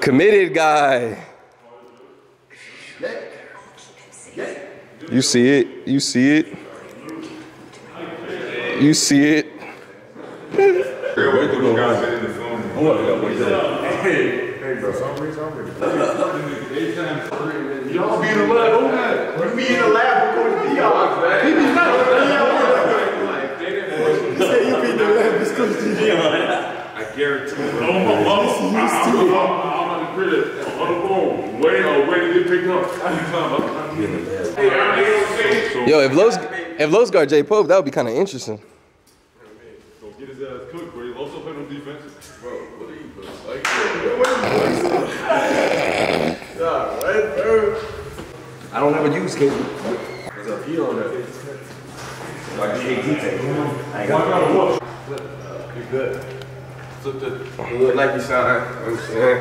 Committed guy. You see it. You see it. You see it. Hey, bro, somebody. Y'all be in the lab, who that? You be in the lab with Coach Diorr. You say you be in the lab with Coach Diorr. I guarantee you. I'm on the crib, on the phone, waiting to get picked up. Yo, if Los guard J Pope, that would be kind of interesting. Go get his ass cooked, bro. He also playing on defense. Bro, what are you doing? I don't have a use case. There's a heel on that. Like KD tape. I ain't got to watch. You good. Look like you sound. I'm saying.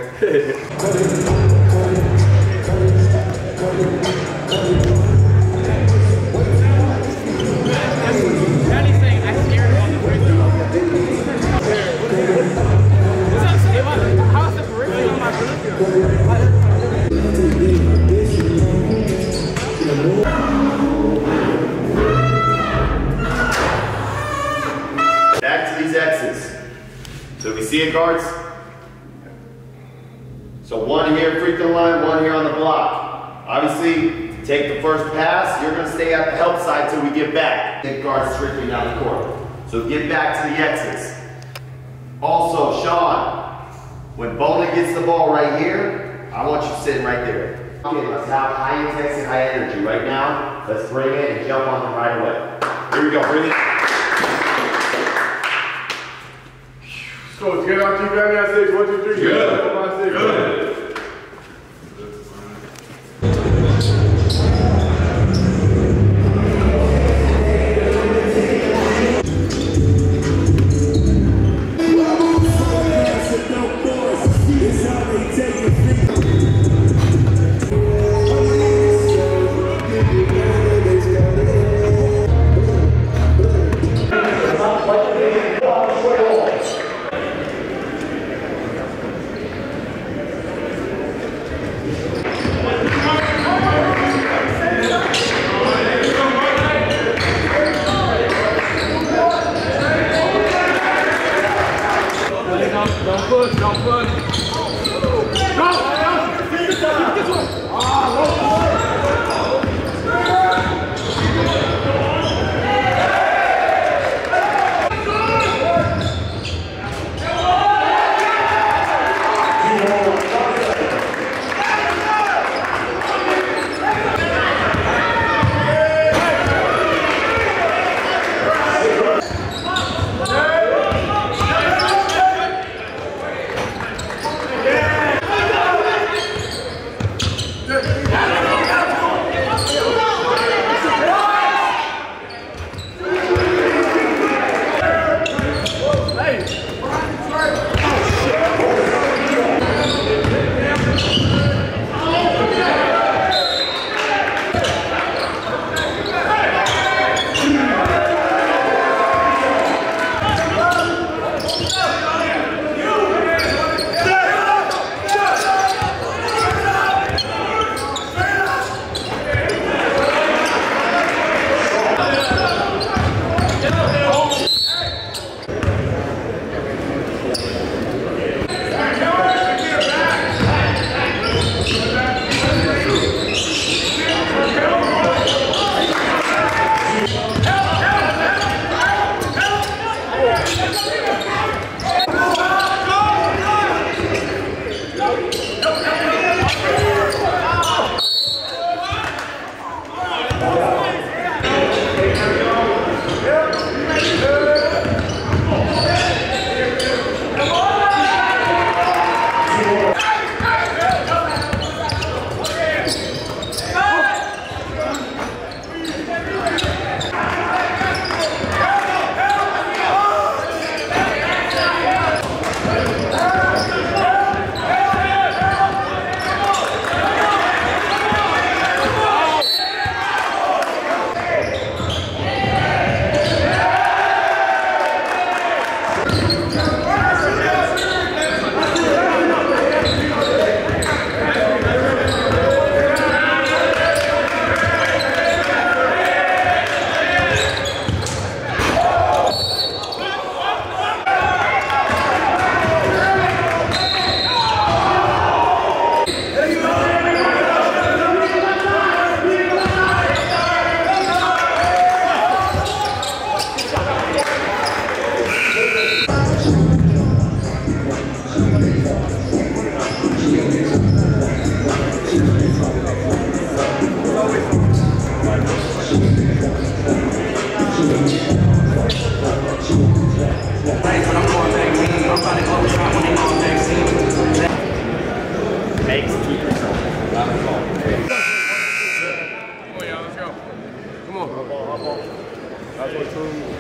Back to these X's. So we see it, guards? So one here, free throw line, one here on the block. Obviously, take the first pass. You're going to stay at the help side till we get back. Get guards strictly down the court. So get back to the X's. Also, Sean, when Bona gets the ball right here, I want you sitting right there. Okay, let's have high intensity, high energy. Right now, let's bring it and jump on them right away. Here we go, bring it. Coach, get out, keep that at 6, 1, 2, 3. Good. Good.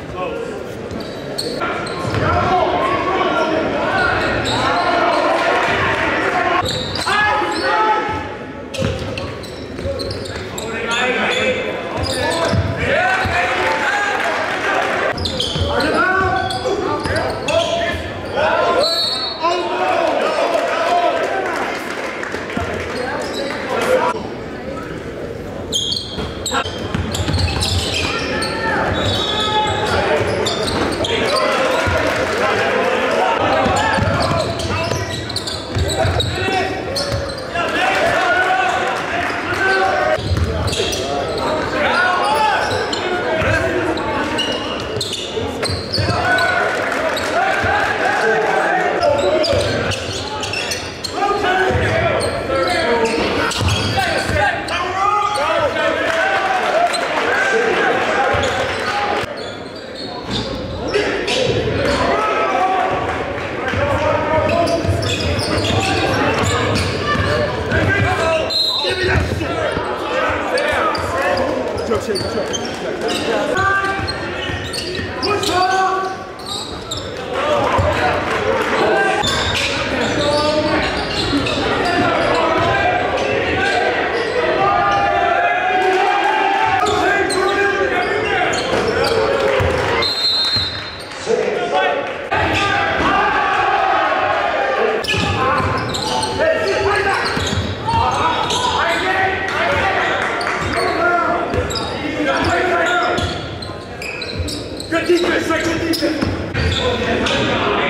Good defense, good defense.